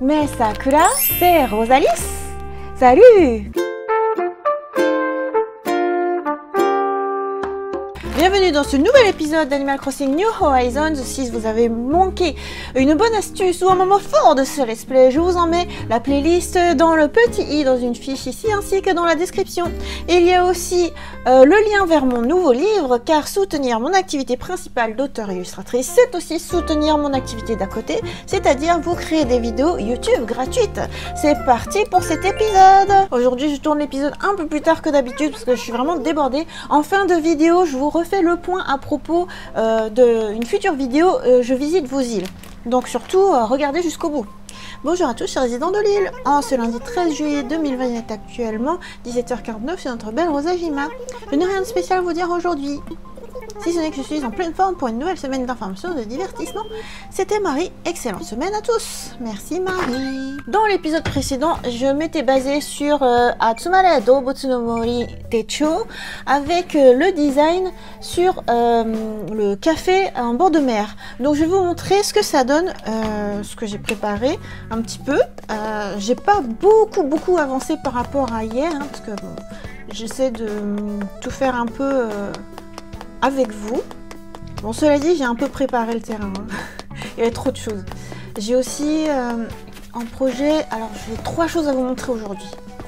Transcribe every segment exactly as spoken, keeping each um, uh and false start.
Mais Sakura, c'est Rosalis. Salut! Bienvenue dans ce nouvel épisode d'Animal Crossing New Horizons. Si vous avez manqué une bonne astuce ou un moment fort de ce let's play, je vous en mets la playlist dans le petit i dans une fiche ici ainsi que dans la description. Et il y a aussi euh, le lien vers mon nouveau livre, car soutenir mon activité principale d'auteur et illustratrice, c'est aussi soutenir mon activité d'à côté, c'est-à-dire vous créer des vidéos YouTube gratuites. C'est parti pour cet épisode. Aujourd'hui je tourne l'épisode un peu plus tard que d'habitude parce que je suis vraiment débordée. En fin de vidéo, je vous refais le point à propos euh, d'une future vidéo euh, je visite vos îles. Donc surtout, euh, regardez jusqu'au bout. Bonjour à tous, chers résidents de l'île. En ce lundi treize juillet deux mille vingt, il est actuellement dix-sept heures quarante-neuf sur notre belle Rosajima. Je n'ai rien de spécial à vous dire aujourd'hui. Si ce n'est que je suis en pleine forme pour une nouvelle semaine d'information et de divertissement. C'était Marie, excellente semaine à tous. Merci Marie. Dans l'épisode précédent, je m'étais basée sur euh, Atsumare Doubutsu no Mori Techo avec euh, le design sur euh, le café en bord de mer. Donc je vais vous montrer ce que ça donne, euh, ce que j'ai préparé un petit peu. Euh, j'ai pas beaucoup beaucoup avancé par rapport à hier, hein, parce que bon, j'essaie de tout faire un peu... Euh, avec vous. Bon, cela dit, j'ai un peu préparé le terrain. Hein. Il y avait trop de choses. J'ai aussi euh, un projet... Alors, j'ai trois choses à vous montrer aujourd'hui.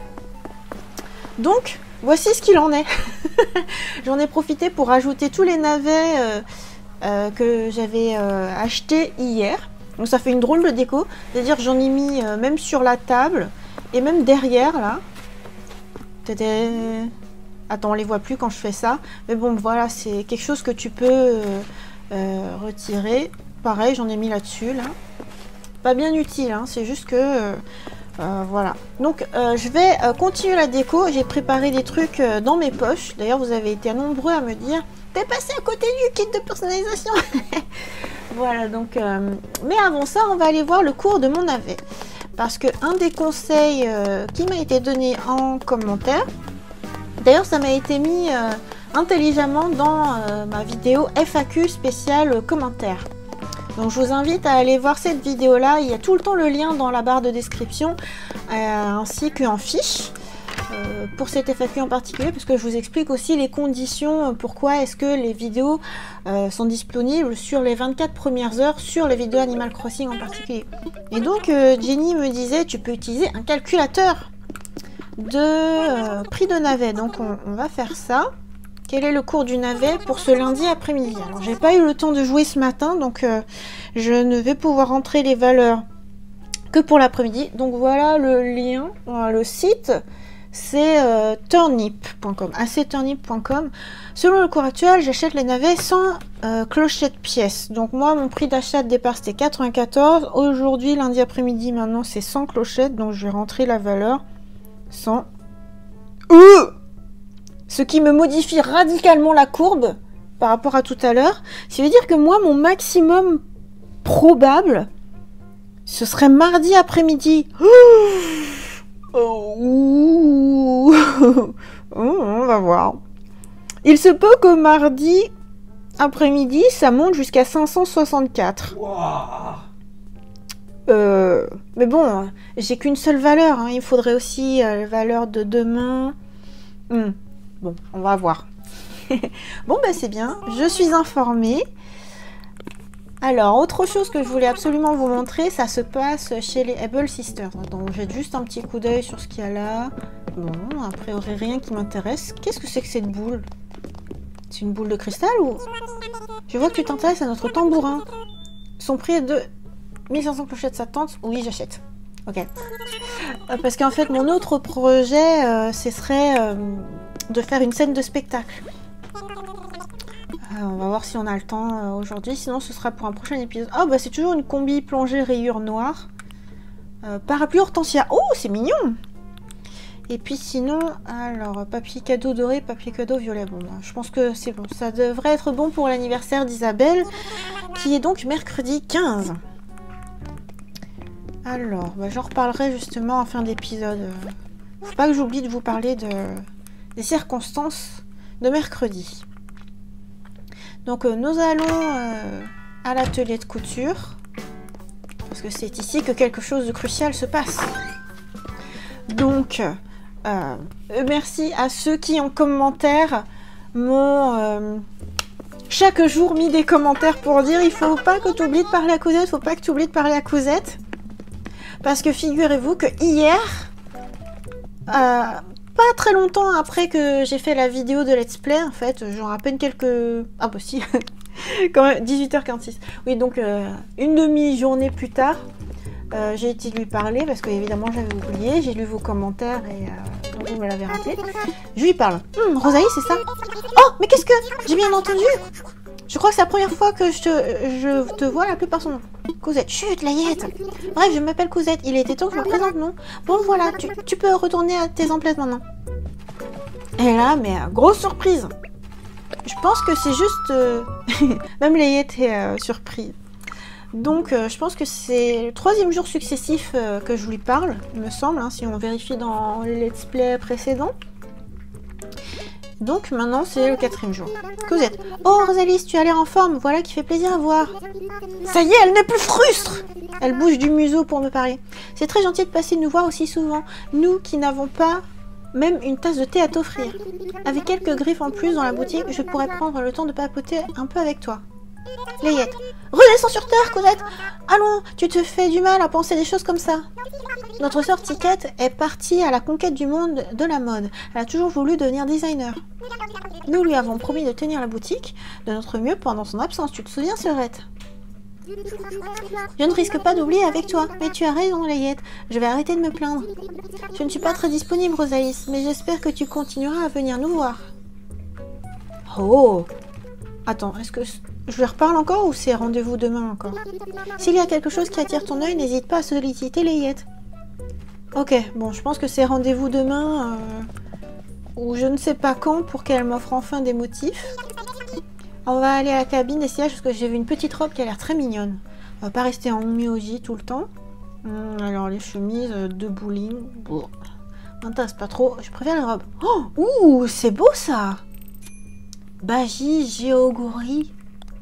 Donc, voici ce qu'il en est. J'en ai profité pour ajouter tous les navets euh, euh, que j'avais euh, achetés hier. Donc, ça fait une drôle de déco. C'est-à-dire, j'en ai mis euh, même sur la table et même derrière, là. C'était... Attends, on les voit plus quand je fais ça. Mais bon, voilà, c'est quelque chose que tu peux euh, euh, retirer. Pareil, j'en ai mis là-dessus, là. Pas bien utile, hein, c'est juste que... Euh, euh, voilà. Donc, euh, je vais euh, continuer la déco. J'ai préparé des trucs euh, dans mes poches. D'ailleurs, vous avez été nombreux à me dire « T'es passé à côté du kit de personnalisation !» Voilà, donc... Euh, mais avant ça, on va aller voir le cours de mon navet. Parce que un des conseils euh, qui m'a été donné en commentaire... D'ailleurs, ça m'a été mis euh, intelligemment dans euh, ma vidéo F A Q spéciale commentaire. Donc, je vous invite à aller voir cette vidéo-là. Il y a tout le temps le lien dans la barre de description, euh, ainsi qu'en fiche, euh, pour cette F A Q en particulier, parce que je vous explique aussi les conditions, pourquoi est-ce que les vidéos euh, sont disponibles sur les vingt-quatre premières heures, sur les vidéos Animal Crossing en particulier. Et donc, euh, Jenny me disait, tu peux utiliser un calculateur de euh, prix de navet. Donc on, on va faire ça. Quel est le cours du navet pour ce lundi après-midi? Alors j'ai pas eu le temps de jouer ce matin, donc euh, je ne vais pouvoir rentrer les valeurs que pour l'après-midi. Donc voilà le lien, voilà, le site, c'est euh, turnip point com, acturnip point com. Selon le cours actuel, j'achète les navets sans euh, clochette pièce. Donc moi, mon prix d'achat de départ c'était quatre-vingt-quatorze. Aujourd'hui, lundi après-midi, maintenant c'est sans clochette, donc je vais rentrer la valeur cent. Euh Ce qui me modifie radicalement la courbe par rapport à tout à l'heure. Ça veut dire que moi, mon maximum probable, ce serait mardi après-midi. Oh, on va voir. Il se peut que mardi après-midi, ça monte jusqu'à cinq cent soixante-quatre. Wow. Euh, mais bon, j'ai qu'une seule valeur, hein. Il faudrait aussi euh, la valeur de demain. Hmm. Bon, on va voir. Bon, ben c'est bien, je suis informée. Alors, autre chose que je voulais absolument vous montrer, ça se passe chez les Able Sisters. Attends, j'ai juste un petit coup d'œil sur ce qu'il y a là. Bon, a priori rien qui m'intéresse. Qu'est-ce que c'est que cette boule? C'est une boule de cristal ou... Je vois que tu t'intéresses à notre tambourin. Son prix est de... mille cinq cents clochettes, ça tente? Oui, j'achète. Ok. Euh, parce qu'en fait, mon autre projet, euh, ce serait euh, de faire une scène de spectacle. Euh, on va voir si on a le temps euh, aujourd'hui. Sinon, ce sera pour un prochain épisode. Oh, bah c'est toujours une combi plongée rayure noire. Euh, parapluie hortensia. Oh, c'est mignon! Et puis sinon, alors, papier cadeau doré, papier cadeau violet. Bon, je pense que c'est bon. Ça devrait être bon pour l'anniversaire d'Isabelle, qui est donc mercredi quinze. Alors, bah, j'en reparlerai justement en fin d'épisode. Faut pas que j'oublie de vous parler de, des circonstances de mercredi. Donc, euh, nous allons euh, à l'atelier de couture. Parce que c'est ici que quelque chose de crucial se passe. Donc, euh, merci à ceux qui en commentaire m'ont euh, chaque jour mis des commentaires pour dire il faut pas que tu oublies de parler à Cousette, faut pas que tu oublies de parler à Cousette. Parce que figurez-vous que hier, euh, pas très longtemps après que j'ai fait la vidéo de Let's Play, en fait, genre à peine quelques... Ah bah si, quand même, dix-huit heures quarante-six. Oui, donc euh, une demi-journée plus tard, euh, j'ai été lui parler parce que évidemment j'avais oublié, j'ai lu vos commentaires et euh, donc vous me l'avez rappelé. Je lui parle. Hum, Rosalie, c'est ça? Oh, mais qu'est-ce que... J'ai bien entendu. Je crois que c'est la première fois que je te, je te vois l'appeler par son nom. Cousette, chut, Layette. Bref, je m'appelle Cousette. Il était temps que je me présente, non? Bon, voilà, tu, tu peux retourner à tes emplettes maintenant. Et là, mais euh, grosse surprise. Je pense que c'est juste... Euh... Même Layette est euh, surprise. Donc, euh, je pense que c'est le troisième jour successif euh, que je lui parle, il me semble, hein, si on vérifie dans les let's play précédents. Donc maintenant c'est le quatrième jour. Cousette. Oh Rosalie, tu as l'air en forme, voilà qui fait plaisir à voir. Ça y est, elle n'est plus frustre. Elle bouge du museau pour me parler. C'est très gentil de passer nous voir aussi souvent, nous qui n'avons pas même une tasse de thé à t'offrir. Avec quelques griffes en plus dans la boutique, je pourrais prendre le temps de papoter un peu avec toi. Layette. Redescends sur terre, Cousette. Allons, tu te fais du mal à penser des choses comme ça. Notre sœur Tiquette est partie à la conquête du monde de la mode. Elle a toujours voulu devenir designer. Nous lui avons promis de tenir la boutique de notre mieux pendant son absence. Tu te souviens, Sœurette? Je ne risque pas d'oublier avec toi, mais tu as raison, Layette. Je vais arrêter de me plaindre. Je ne suis pas très disponible, Rosalie, mais j'espère que tu continueras à venir nous voir. Oh! Attends, est-ce que je lui reparle encore ou c'est rendez-vous demain encore? S'il y a quelque chose qui attire ton œil, n'hésite pas à solliciter Layette. Ok, bon, je pense que c'est rendez-vous demain, euh, ou je ne sais pas quand, pour qu'elle m'offre enfin des motifs. On va aller à la cabine d'essayage parce que j'ai vu une petite robe qui a l'air très mignonne. On va pas rester en myoji tout le temps. Hum, alors les chemises euh, de bowling, bon, m'intéresse pas trop. Je préfère les robes. Oh, ouh, c'est beau ça. Baji Géogori.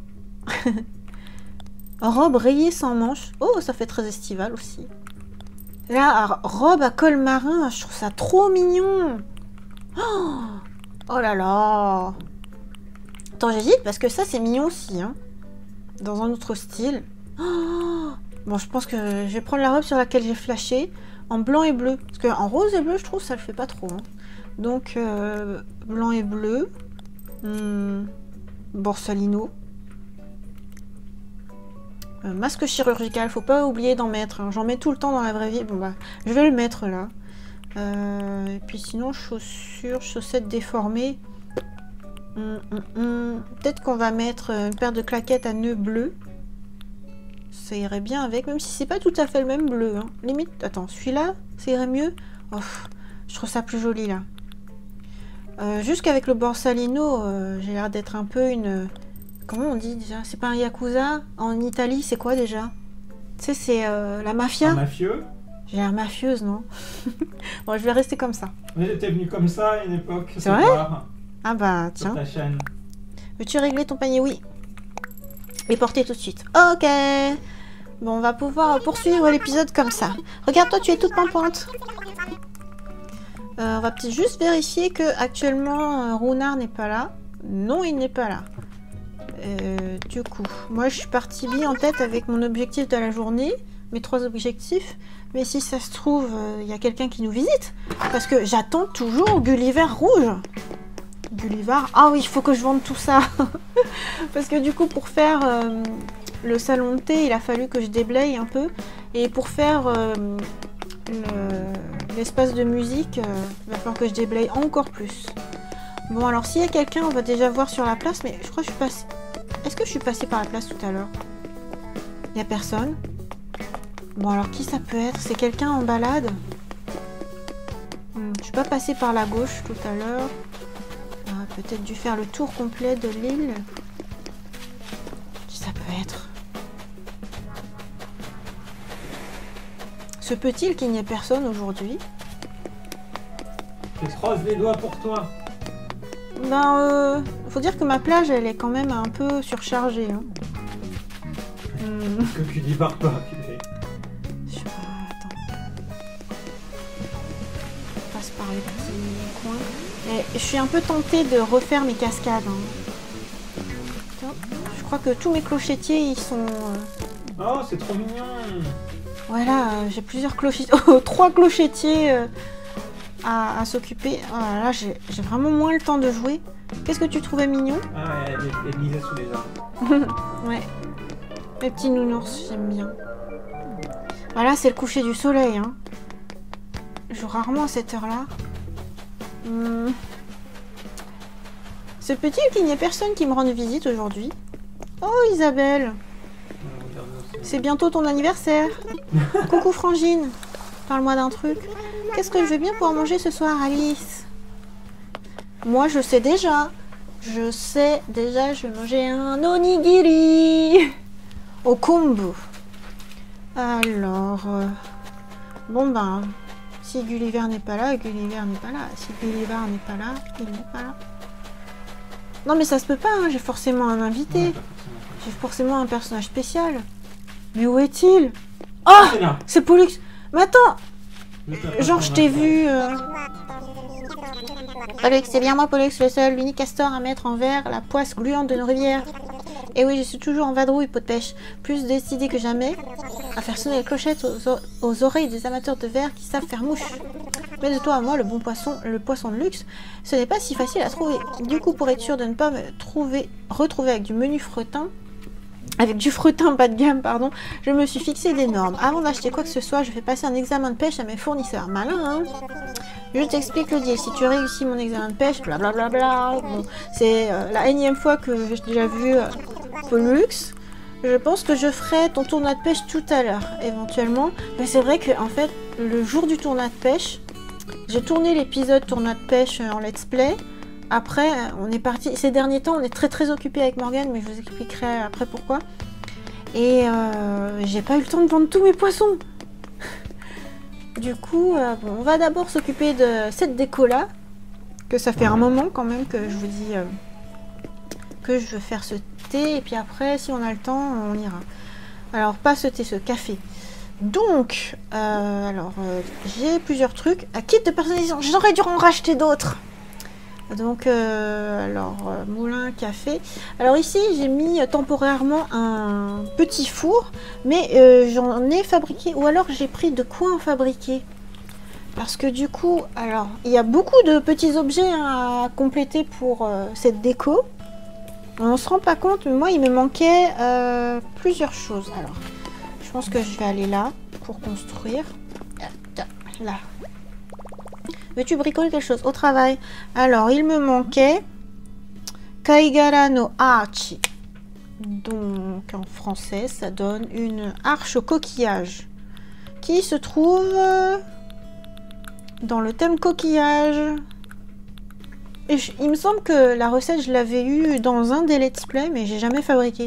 Robe rayée sans manches. Oh, ça fait très estival aussi. Là, robe à col marin, je trouve ça trop mignon. Oh, oh là là. Attends, j'hésite parce que ça, c'est mignon aussi. Hein. Dans un autre style. Oh, bon, je pense que je vais prendre la robe sur laquelle j'ai flashé. En blanc et bleu. Parce qu'en rose et bleu, je trouve ça le fait pas trop. Hein. Donc, euh, blanc et bleu. Hmm, Borsalino. Euh, masque chirurgical, faut pas oublier d'en mettre. Hein. J'en mets tout le temps dans la vraie vie. Bon bah, je vais le mettre là. Euh, et puis sinon, chaussures, chaussettes déformées. Hum, hum, hum. Peut-être qu'on va mettre une paire de claquettes à nœuds bleus. Ça irait bien avec, même si c'est pas tout à fait le même bleu. Hein. Limite, attends, celui-là, ça irait mieux. Oh, je trouve ça plus joli là. Euh, Jusqu'avec le Borsalino, euh, j'ai l'air d'être un peu une... Comment on dit déjà? C'est pas un Yakuza? En Italie, c'est quoi déjà? Tu sais, c'est euh, la mafia? Un mafieux? J'ai l'air mafieuse, non? Bon, je vais rester comme ça. Mais t'es venu comme ça à une époque. C'est vrai? Voir, Ah bah, tiens. sur ta chaîne. Veux-tu régler ton panier? Oui. Et porter tout de suite. Ok. Bon, on va pouvoir poursuivre l'épisode comme ça. Regarde, toi, tu es toute pimpante. Euh, on va peut-être juste vérifier que actuellement euh, Runar n'est pas là. Non, il n'est pas là. Euh, du coup, moi je suis partie bien en tête avec mon objectif de la journée, mes trois objectifs. Mais si ça se trouve, il euh, y a quelqu'un qui nous visite. Parce que j'attends toujours Gulliver rouge. Gulliver, ah oui, il faut que je vende tout ça. Parce que du coup, pour faire euh, le salon de thé, il a fallu que je déblaye un peu. Et pour faire euh, l'espace de musique, euh, il va falloir que je déblaye encore plus. Bon, alors s'il y a quelqu'un, on va déjà voir sur la place. Mais je crois que je suis passée... Est-ce que je suis passée par la place tout à l'heure? Il n'y a personne. Bon, alors qui ça peut être? C'est quelqu'un en balade? hmm, Je suis pas passée par la gauche tout à l'heure. Peut-être dû faire le tour complet de l'île. Qui ça peut être? Se peut-il qu'il n'y ait personne aujourd'hui? Je croise les doigts pour toi. Ben, euh, faut dire que ma plage, elle est quand même un peu surchargée. Hein. Ce que tu dis par toi, tu fais. par les petits coins. Et je suis un peu tentée de refaire mes cascades. Hein. Je crois que tous mes clochetiers, ils sont... Euh... Oh, c'est trop mignon. Voilà, euh, j'ai plusieurs clochetiers... Oh, trois clochetiers euh, à, à s'occuper. Oh là là, j'ai vraiment moins le temps de jouer. Qu'est-ce que tu trouvais mignon? Ah, elle est mise sous les arbres. Ouais. Les petits nounours, j'aime bien. Voilà, c'est le coucher du soleil. Hein. Je joue rarement à cette heure-là. Hum. C'est petit qu'il n'y ait personne qui me rende visite aujourd'hui. Oh Isabelle, c'est bientôt ton anniversaire. Coucou Frangine, parle-moi d'un truc. Qu'est-ce que je vais bien pouvoir manger ce soir, Alice? Moi je sais déjà. Je sais déjà, je vais manger un onigiri au kombu. Alors, euh, bon ben, si Gulliver n'est pas là, Gulliver n'est pas là. Si Gulliver n'est pas là, il n'est pas là. Non mais ça se peut pas, hein. J'ai forcément un invité. Ouais, j'ai forcément un personnage spécial. Mais où est-il? Oh, c'est Pollux. Mais attends, genre je t'ai vu... Euh... Pollux, c'est bien moi Pollux, le seul, l'unique castor à mettre en verre la poisse gluante de nos rivières. Et oui, je suis toujours en vadrouille, pot de pêche. Plus décidé que jamais à faire sonner les clochettes aux, aux oreilles des amateurs de verre qui savent faire mouche. Mais de toi à moi, le bon poisson, le poisson de luxe, ce n'est pas si facile à trouver. Du coup, pour être sûr de ne pas me trouver, retrouver avec du menu fretin, avec du fretin bas de gamme, pardon, je me suis fixé des normes. Avant d'acheter quoi que ce soit, je fais passer un examen de pêche à mes fournisseurs. Malin, hein? Je t'explique le deal. Si tu réussis mon examen de pêche, blablabla. Bon, c'est euh, la énième fois que j'ai déjà vu euh, Pollux. Je pense que je ferai ton tournoi de pêche tout à l'heure, éventuellement. Mais c'est vrai que en fait, le jour du tournoi de pêche, j'ai tourné l'épisode tournoi de pêche en let's play. Après, on est parti. Ces derniers temps, on est très très occupé avec Morgane, mais je vous expliquerai après pourquoi. Et euh, j'ai pas eu le temps de vendre tous mes poissons. Du coup, euh, bon, on va d'abord s'occuper de cette déco-là, que ça fait un moment quand même que je vous dis euh, que je veux faire ce thé, et puis après, si on a le temps, on ira. Alors, pas ce thé, ce café. Donc, euh, alors, euh, j'ai plusieurs trucs. À kit de personnalisation, j'aurais dû en racheter d'autres. Donc, euh, alors, euh, moulin, café. Alors ici, j'ai mis euh, temporairement un petit four, mais euh, j'en ai fabriqué, ou alors j'ai pris de quoi en fabriquer. Parce que du coup, alors, il y a beaucoup de petits objets hein, à compléter pour euh, cette déco. On se rend pas compte, mais moi, il me manquait euh, plusieurs choses. Alors, je pense que je vais aller là pour construire. Là. Veux-tu bricoler quelque chose au travail? Alors, il me manquait Kaigara no Archi. Donc, en français, ça donne une arche au coquillage qui se trouve dans le thème coquillage. Et je, il me semble que la recette, je l'avais eue dans un des let's play, mais j'ai jamais fabriqué.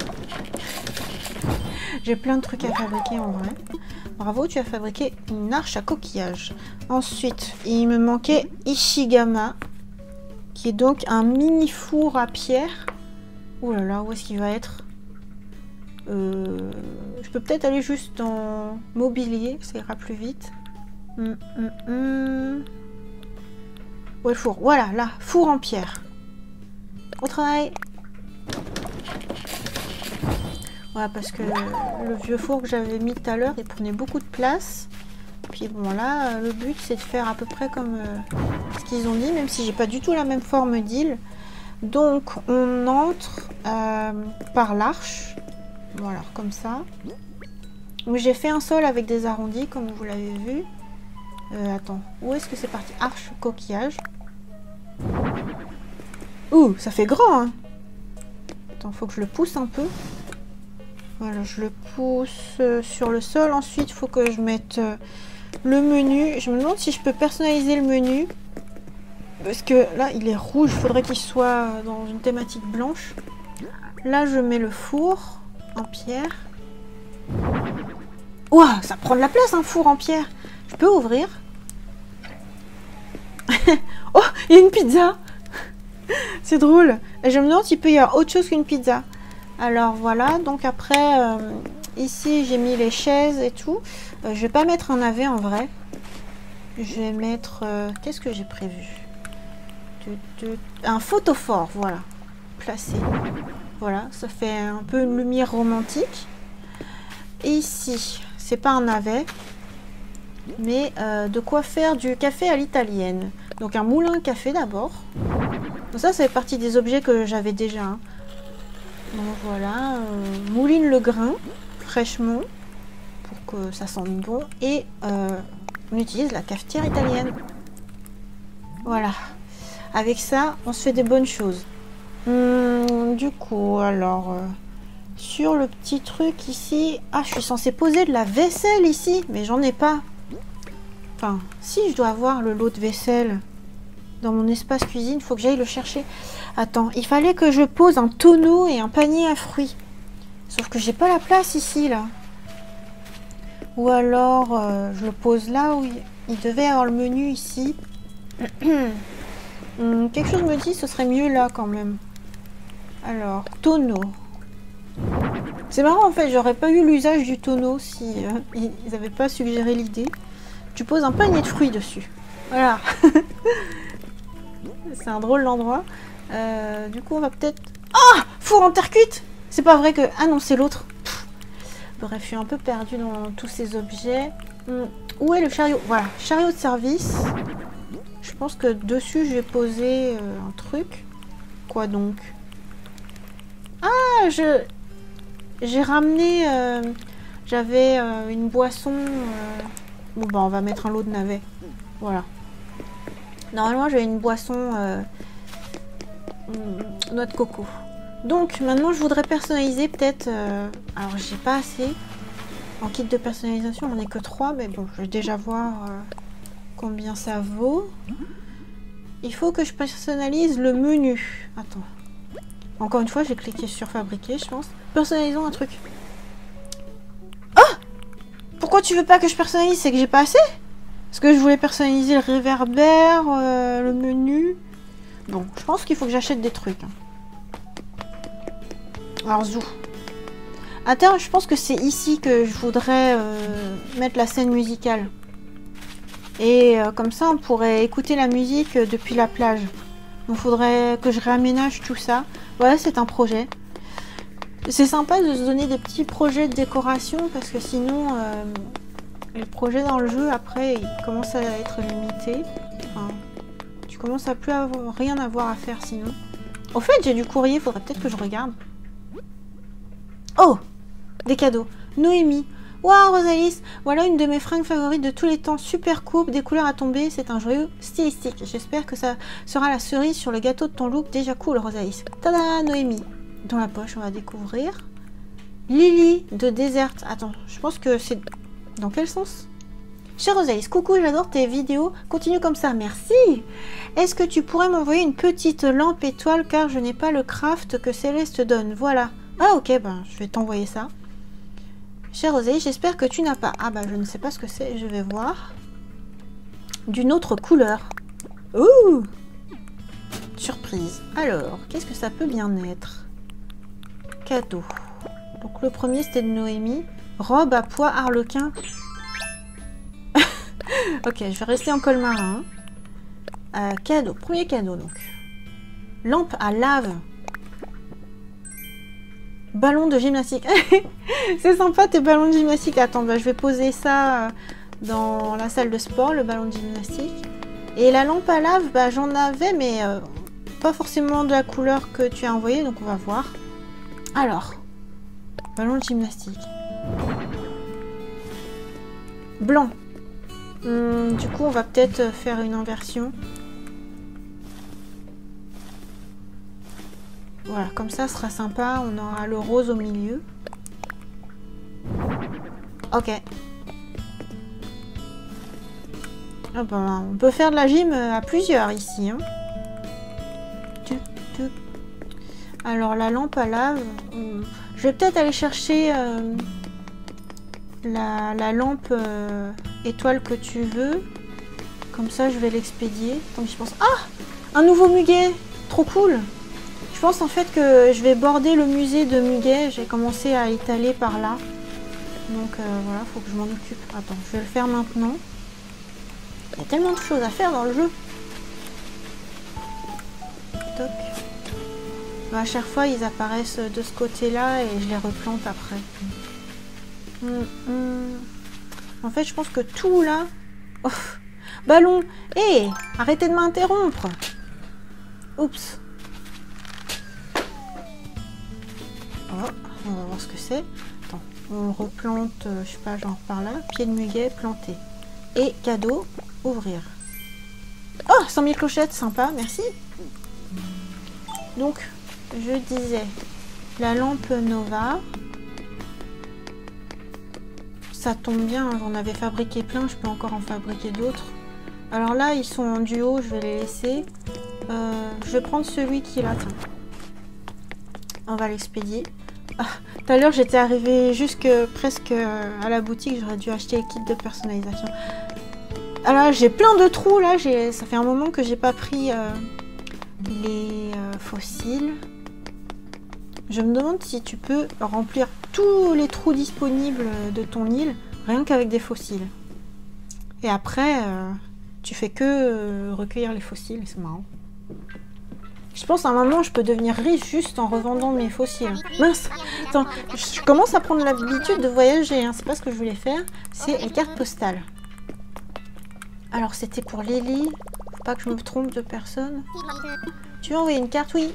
J'ai plein de trucs à fabriquer en vrai. Bravo, tu as fabriqué une arche à coquillage. Ensuite, il me manquait Ishigama, qui est donc un mini four à pierre. Ouh là là, où est-ce qu'il va être? euh, Je peux peut-être aller juste dans mobilier, ça ira plus vite. Hum, hum, hum. Où est le four? Voilà, là, four en pierre. Au travail. Voilà, parce que le vieux four que j'avais mis tout à l'heure, il prenait beaucoup de place. Puis bon, là, le but, c'est de faire à peu près comme euh, ce qu'ils ont dit, même si j'ai pas du tout la même forme d'île. Donc, on entre euh, par l'arche. Voilà, comme ça. J'ai fait un sol avec des arrondis, comme vous l'avez vu. Euh, attends, où est-ce que c'est parti? Arche, coquillage. Ouh, ça fait grand, hein. Attends, faut que je le pousse un peu. Voilà, je le pousse sur le sol. Ensuite, il faut que je mette le menu. Je me demande si je peux personnaliser le menu. Parce que là, il est rouge. Il faudrait qu'il soit dans une thématique blanche. Là, je mets le four en pierre. Ouah, ça prend de la place, un four en pierre. Je peux ouvrir. Oh, il y a une pizza. C'est drôle. Et je me demande s'il peut y avoir autre chose qu'une pizza. Alors voilà, donc après, euh, ici j'ai mis les chaises et tout. Euh, je vais pas mettre un navet en vrai. Je vais mettre... Euh, Qu'est-ce que j'ai prévu? Un photophore, voilà. Placé. Voilà, ça fait un peu une lumière romantique. Et ici, c'est pas un navet, mais euh, de quoi faire du café à l'italienne. Donc un moulin à café d'abord. Donc ça, ça fait partie des objets que j'avais déjà. Hein. Donc voilà, on mouline le grain fraîchement pour que ça sente bon. Et euh, on utilise la cafetière italienne. Voilà. Avec ça, on se fait des bonnes choses. Hum, du coup, alors... Euh, sur le petit truc ici... Ah, je suis censée poser de la vaisselle ici, mais j'en ai pas. Enfin, si, je dois avoir le lot de vaisselle dans mon espace cuisine. Il faut que j'aille le chercher. Attends, il fallait que je pose un tonneau et un panier à fruits. Sauf que j'ai pas la place ici, là. Ou alors, euh, je le pose là où il, il devait avoir le menu ici. hum, quelque chose me dit ce serait mieux là, quand même. Alors, tonneau. C'est marrant en fait, j'aurais pas eu l'usage du tonneau si euh, ils n'avaient pas suggéré l'idée. Tu poses un panier de fruits dessus. Voilà. C'est un drôle d'endroit. Euh, du coup, on va peut-être... Ah, four en terre cuite. C'est pas vrai que... Ah non, c'est l'autre. Bref, je suis un peu perdue dans tous ces objets. Hum, où est le chariot? Voilà, chariot de service. Je pense que dessus, je vais poser euh, un truc. Quoi donc? Ah, je... J'ai ramené, euh, j'avais euh, une boisson. Euh... Bon bah on va mettre un lot de navets. Voilà. Normalement j'avais une boisson euh, noix de coco. Donc maintenant je voudrais personnaliser peut-être. Euh... Alors j'ai pas assez. En kit de personnalisation on n'est que trois, mais bon je vais déjà voir euh, combien ça vaut. Il faut que je personnalise le menu. Attends. Encore une fois, j'ai cliqué sur fabriquer, je pense. Personnalisons un truc. Ah! Pourquoi tu veux pas que je personnalise? C'est que j'ai pas assez? Parce que je voulais personnaliser le réverbère, euh, le menu. Bon, je pense qu'il faut que j'achète des trucs. Alors, zou. À terme, je pense que c'est ici que je voudrais euh, mettre la scène musicale. Et euh, comme ça, on pourrait écouter la musique depuis la plage. Donc, il faudrait que je réaménage tout ça. Voilà, c'est un projet. C'est sympa de se donner des petits projets de décoration parce que sinon, euh, les projets dans le jeu, après, ils commencent à être limités. Enfin, tu commences à plus avoir rien avoir à faire sinon. Au fait, j'ai du courrier, il faudrait peut-être que je regarde. Oh! Des cadeaux. Noémie. Waouh, Rosalis! Voilà une de mes fringues favorites de tous les temps. Super coupe, des couleurs à tomber. C'est un joyau stylistique. J'espère que ça sera la cerise sur le gâteau de ton look. Déjà cool, Rosalis. Tada, Noémie. Dans la poche, on va découvrir. Lily de Desert. Attends, je pense que c'est... Dans quel sens? Chère Rosalis, coucou, j'adore tes vidéos. Continue comme ça, merci. Est-ce que tu pourrais m'envoyer une petite lampe étoile car je n'ai pas le craft que Céleste donne? Voilà. Ah ok, ben je vais t'envoyer ça. Chère Rosalie, j'espère que tu n'as pas... Ah bah je ne sais pas ce que c'est, je vais voir. D'une autre couleur. Ouh! Surprise. Alors, qu'est-ce que ça peut bien être? Cadeau. Donc le premier c'était de Noémie. Robe à pois harlequin. Ok, je vais rester en col marin. Euh, cadeau. Premier cadeau donc. Lampe à lave. Ballon de gymnastique. C'est sympa tes ballons de gymnastique. Attends, bah, je vais poser ça dans la salle de sport, le ballon de gymnastique. Et la lampe à lave, bah, j'en avais, mais euh, pas forcément de la couleur que tu as envoyée, donc on va voir. Alors, ballon de gymnastique. Blanc. Hum, du coup, on va peut-être faire une inversion. Voilà, comme ça, ce sera sympa. On aura le rose au milieu. Ok. Ah ben, on peut faire de la gym à plusieurs ici. Hein. Alors, la lampe à lave. Je vais peut-être aller chercher euh, la, la lampe euh, étoile que tu veux. Comme ça, je vais l'expédier. Tant que je pense. Ah! Un nouveau muguet! Trop cool! Je pense en fait que je vais border le musée de Muguet. J'ai commencé à étaler par là. Donc euh, voilà, faut que je m'en occupe. Attends, je vais le faire maintenant. Il y a tellement de choses à faire dans le jeu. Toc. À chaque fois, ils apparaissent de ce côté-là et je les replante après. Hum, hum. En fait, je pense que tout là... Oh. Ballon! Hé hey, arrêtez de m'interrompre! Oups! Oh, on va voir ce que c'est. Attends, on replante, euh, je sais pas, genre par là. Pied de muguet, planté. Et cadeau, ouvrir. Oh, cent mille clochettes, sympa, merci. Donc, je disais, la lampe Nova. Ça tombe bien, j'en avais fabriqué plein, je peux encore en fabriquer d'autres. Alors là, ils sont en duo, je vais les laisser. Euh, je vais prendre celui qui est là, tiens. On va l'expédier. Ah, tout à l'heure, j'étais arrivée jusque presque à la boutique, j'aurais dû acheter les kits de personnalisation. Alors, j'ai plein de trous là, ça fait un moment que j'ai pas pris euh, les euh, fossiles. Je me demande si tu peux remplir tous les trous disponibles de ton île, rien qu'avec des fossiles. Et après, euh, tu fais que euh, recueillir les fossiles, c'est marrant. Je pense à un moment, je peux devenir riche juste en revendant mes fossiles. Mince, attends, je commence à prendre l'habitude de voyager, hein. C'est pas ce que je voulais faire, c'est les cartes postales. Alors, c'était pour Lily, faut pas que je me trompe de personne. Tu veux envoyer une carte? Oui.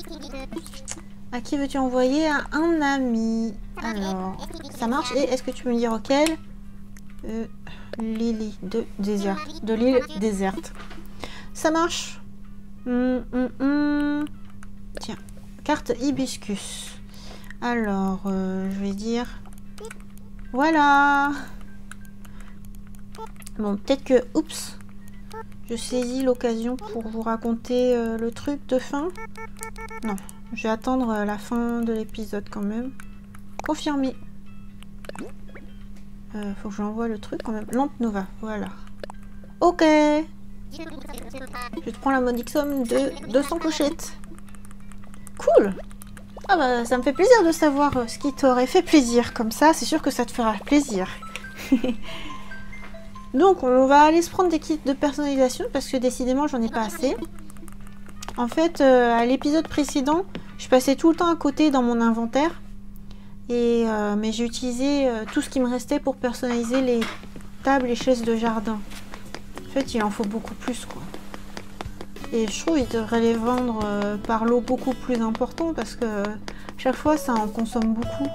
À qui veux-tu envoyer? À un ami. Alors, ça marche. Et est-ce que tu peux me dire auquel? euh, Lily de désert, de l'île déserte. Ça marche. Hum, hum, hum. Tiens, carte hibiscus. Alors, euh, je vais dire... Voilà. Bon, peut-être que... Oups. Je saisis l'occasion pour vous raconter euh, le truc de fin. Non, je vais attendre euh, la fin de l'épisode quand même. Confirmé. Euh, faut que j'envoie le truc quand même. Lampe Nova, voilà. Ok. Je te prends la modique somme de deux cents clochettes. Cool. Ah bah ça me fait plaisir de savoir euh, ce qui t'aurait fait plaisir. Comme ça, c'est sûr que ça te fera plaisir. Donc on va aller se prendre des kits de personnalisation parce que décidément j'en ai pas assez. En fait, euh, à l'épisode précédent, je passais tout le temps à côté dans mon inventaire. Et, euh, mais j'ai utilisé euh, tout ce qui me restait pour personnaliser les tables et chaises de jardin. En fait, il en faut beaucoup plus, quoi. Et je trouve qu'ils devraient les vendre euh, par lot beaucoup plus important parce que euh, chaque fois, ça en consomme beaucoup.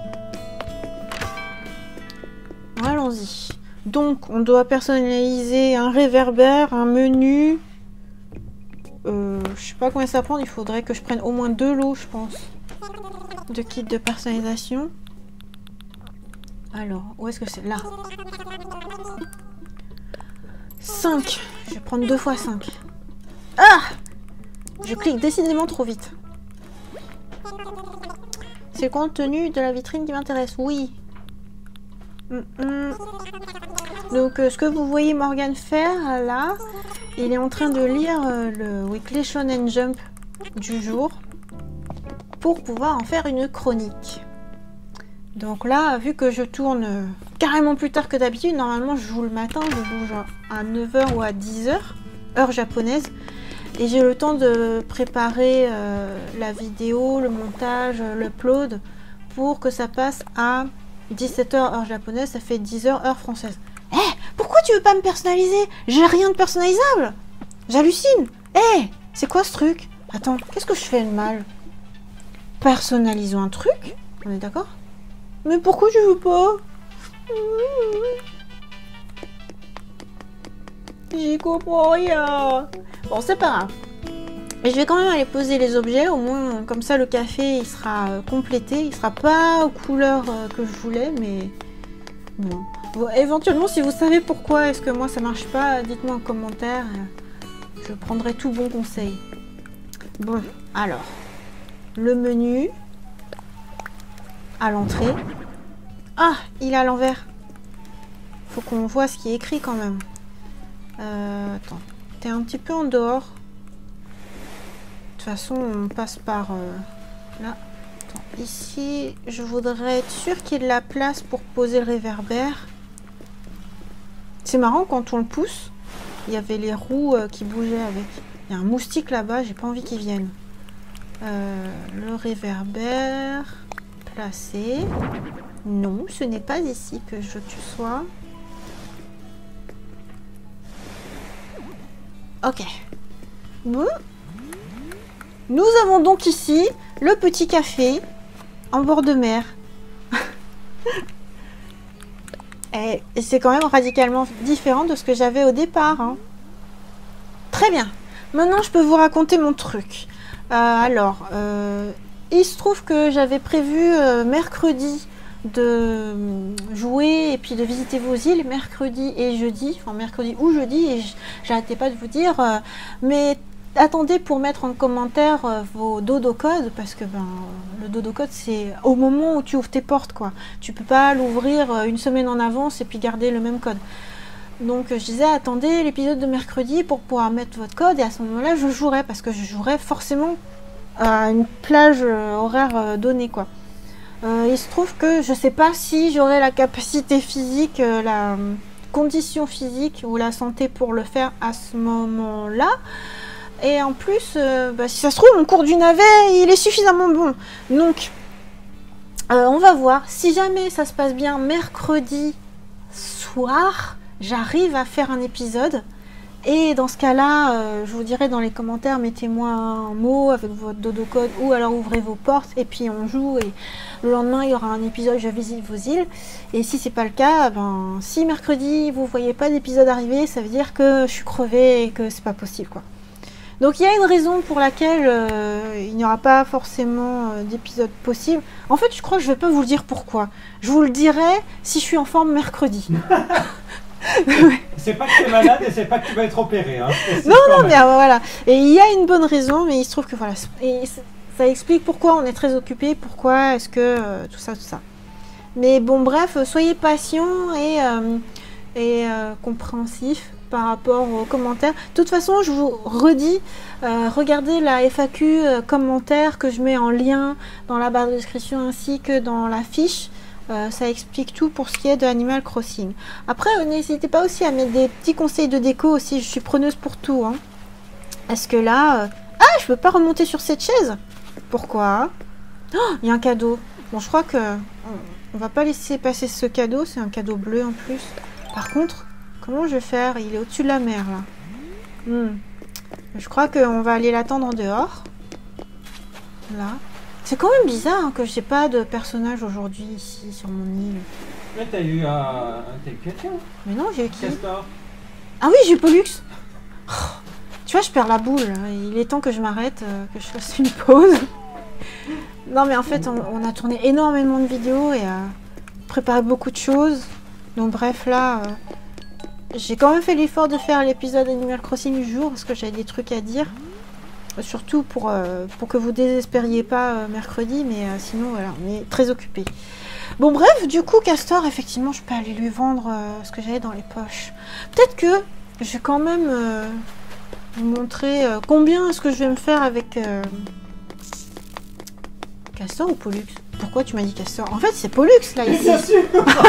Allons-y. Donc, on doit personnaliser un réverbère, un menu. Euh, je sais pas combien ça prend. Il faudrait que je prenne au moins deux lots, je pense, de kits de personnalisation. Alors, où est-ce que c'est? Là. cinq. Je vais prendre deux fois cinq. Ah! Je clique décidément trop vite. C'est le contenu de la vitrine qui m'intéresse. Oui. Mm -mm. Donc, euh, ce que vous voyez Morgane faire, là, il est en train de lire euh, le Weekly Shonen Jump du jour pour pouvoir en faire une chronique. Donc là, vu que je tourne euh, carrément plus tard que d'habitude, normalement je joue le matin, je joue genre à neuf heures ou à dix heures, heure japonaise, et j'ai le temps de préparer euh, la vidéo, le montage, l'upload, pour que ça passe à dix-sept heures heure japonaise, ça fait dix heures heure française. Eh, hey, pourquoi tu veux pas me personnaliser? J'ai rien de personnalisable. J'hallucine. Eh, hey, c'est quoi ce truc? Attends, qu'est-ce que je fais de mal? Personnalisons un truc? On est d'accord? Mais pourquoi je veux pas? J'y comprends rien. Bon, c'est pas grave. Mais je vais quand même aller poser les objets. Au moins, comme ça, le café, il sera euh, complété. Il sera pas aux couleurs euh, que je voulais, mais bon. Bon. Éventuellement, si vous savez pourquoi est-ce que moi, ça marche pas, dites-moi en commentaire. Je prendrai tout bon conseil. Bon, alors. Le menu. À l'entrée. Ah, il est à l'envers. Faut qu'on voit ce qui est écrit quand même. Euh, attends, t'es un petit peu en dehors. De toute façon, on passe par euh, là. Attends, ici, je voudrais être sûre qu'il y ait de la place pour poser le réverbère. C'est marrant quand on le pousse. il y avait les roues euh, qui bougeaient avec. Il y a un moustique là-bas, j'ai pas envie qu'il vienne. Euh, le réverbère. Placé. Non, ce n'est pas ici que je tutoie. Ok. Bon. Nous avons donc ici le petit café en bord de mer. Et c'est quand même radicalement différent de ce que j'avais au départ. Hein. Très bien. Maintenant, je peux vous raconter mon truc. Euh, alors, euh, il se trouve que j'avais prévu euh, mercredi de jouer et puis de visiter vos îles, mercredi et jeudi, enfin mercredi ou jeudi, et j'arrêtais pas de vous dire, euh, mais attendez pour mettre en commentaire euh, vos dodo codes, parce que ben, le dodo code c'est au moment où tu ouvres tes portes, quoi. Tu peux pas l'ouvrir euh, une semaine en avance et puis garder le même code. Donc je disais attendez l'épisode de mercredi pour pouvoir mettre votre code, et à ce moment-là je jouerai, parce que je jouerai forcément à une plage euh, horaire euh, donnée, quoi. Euh, il se trouve que je sais pas si j'aurai la capacité physique, euh, la condition physique ou la santé pour le faire à ce moment-là. Et en plus, euh, bah, si ça se trouve, mon cours du navet, il est suffisamment bon. Donc, euh, on va voir. Si jamais ça se passe bien mercredi soir, j'arrive à faire un épisode. Et dans ce cas-là, euh, je vous dirai dans les commentaires, mettez-moi un mot avec votre dodo code, ou alors ouvrez vos portes et puis on joue. Et le lendemain, il y aura un épisode, je visite vos îles. Et si c'est pas le cas, ben, si mercredi vous voyez pas d'épisode arriver, ça veut dire que je suis crevée et que c'est pas possible, quoi. Donc il y a une raison pour laquelle euh, il n'y aura pas forcément euh, d'épisode possible. En fait, je crois que je vais pas vous le dire pourquoi. Je vous le dirai si je suis en forme mercredi. C'est pas que tu es malade et c'est pas que tu vas être opéré. Hein. Non, non, mais euh, voilà. Et il y a une bonne raison, mais il se trouve que voilà. Et ça explique pourquoi on est très occupé, pourquoi est-ce que euh, tout ça, tout ça. Mais bon, bref, soyez patients et, euh, et euh, compréhensifs par rapport aux commentaires. De toute façon, je vous redis, euh, regardez la F A Q euh, commentaires que je mets en lien dans la barre de description ainsi que dans la fiche. Euh, ça explique tout pour ce qui est de Animal Crossing. Après, euh, n'hésitez pas aussi à mettre des petits conseils de déco aussi. Je suis preneuse pour tout. Hein. Est-ce que là... Euh... Ah, je peux pas remonter sur cette chaise. Pourquoi? Oh, il y a un cadeau. Bon, je crois que... On va pas laisser passer ce cadeau. C'est un cadeau bleu en plus. Par contre, comment je vais faire? Il est au-dessus de la mer, là. Hmm. Je crois qu'on va aller l'attendre en dehors. Là. C'est quand même bizarre hein, que j'ai pas de personnage aujourd'hui ici sur mon île. Mais t'as eu un... T'as eu quelqu'un. Mais non, j'ai eu qui? Castor. Ah oui, j'ai eu Pollux. Oh, tu vois, je perds la boule. Il est temps que je m'arrête, euh, que je fasse une pause. Non, mais en fait, on, on a tourné énormément de vidéos et euh, préparé beaucoup de choses. Donc bref, là, euh, j'ai quand même fait l'effort de faire l'épisode Animal Crossing du jour parce que j'avais des trucs à dire. Surtout pour, euh, pour que vous désespériez pas euh, mercredi, mais euh, sinon voilà, on est très occupé. Bon bref, du coup Castor, effectivement, je peux aller lui vendre euh, ce que j'avais dans les poches. Peut-être que je vais quand même euh, vous montrer euh, combien est-ce que je vais me faire avec euh... Castor ou Pollux. Pourquoi tu m'as dit Castor? En fait, c'est Pollux là ici. Bien sûr.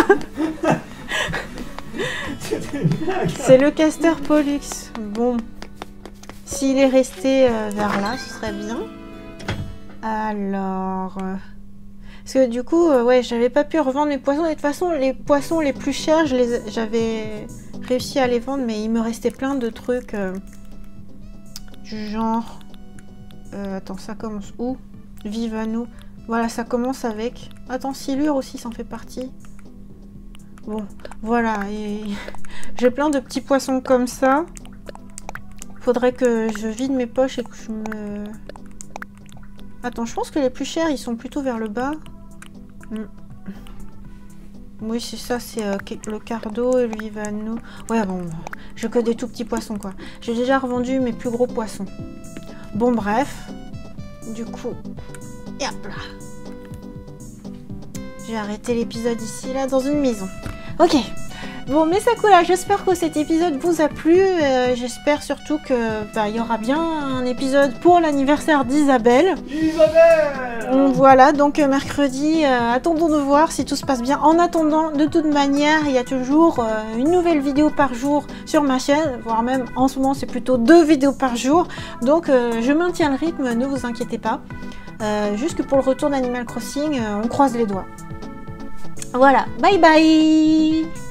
C'est le Castor Pollux. Bon. S'il est resté euh, vers là, ce serait bien. Alors... Euh, parce que du coup, euh, ouais, j'avais pas pu revendre mes poissons. Et de toute façon, les poissons les plus chers, j'avais réussi à les vendre. Mais il me restait plein de trucs euh, du genre... Euh, attends, ça commence où? Vivano. Voilà, ça commence avec... Attends, Silure aussi, ça en fait partie. Bon, voilà. Et... J'ai plein de petits poissons comme ça. Faudrait que je vide mes poches et que je me... Attends, je pense que les plus chers, ils sont plutôt vers le bas. Mm. Oui, c'est ça, c'est euh, le cardo et le vivano. Ouais, bon, je que des tout petits poissons, quoi. J'ai déjà revendu mes plus gros poissons. Bon, bref. Du coup, et hop là. J'ai arrêté l'épisode ici, là, dans une maison. Ok. Bon, mes Sakura, j'espère que cet épisode vous a plu. Euh, j'espère surtout que bah, il y aura bien un épisode pour l'anniversaire d'Isabelle. Isabelle. Voilà, donc euh, mercredi, euh, attendons de voir si tout se passe bien. En attendant, de toute manière, il y a toujours euh, une nouvelle vidéo par jour sur ma chaîne, voire même en ce moment, c'est plutôt deux vidéos par jour. Donc, euh, je maintiens le rythme, ne vous inquiétez pas. Euh, juste que pour le retour d'Animal Crossing, euh, on croise les doigts. Voilà, bye bye!